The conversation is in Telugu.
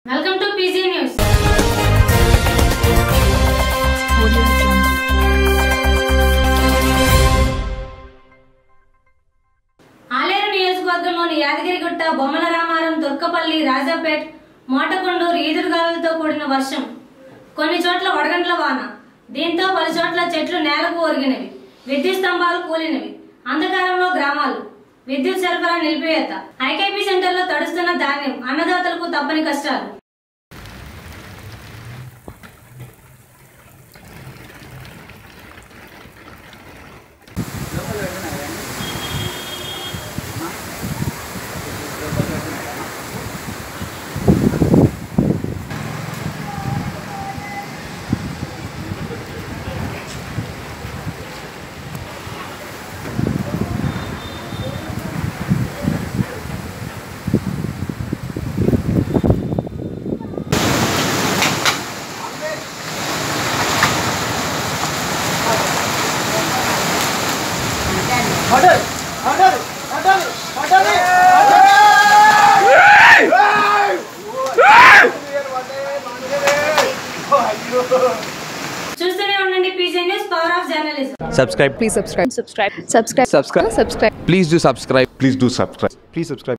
Welcome to PG news. Aleru నియోజకవర్గంలోని యాదగిరిగుట్ట, బొమ్మల రామారం, తుర్కపల్లి, రాజాపేట్, మోటకొండూరు ఈదురుగాలులతో కూడిన వర్షం, కొన్ని చోట్ల వడగండ్ల వాన. దీంతో పలు చోట్ల చెట్లు నేలకు ఒరిగినవి, విద్యుత్ స్తంభాలు కూలినవి. అంధకారంలో గ్రామాలు, విద్యుత్ సరఫరా నిలిపివేత. ఐకేపీ సెంటర్లో తడుస్తున్న ధాన్యం, అన్నదాతలకు తప్పని కష్టాలు. చూస్తూనే ఉండండి PG news, power of journalism. Subscribe. Please subscribe. Subscribe. Please do subscribe. Please subscribe.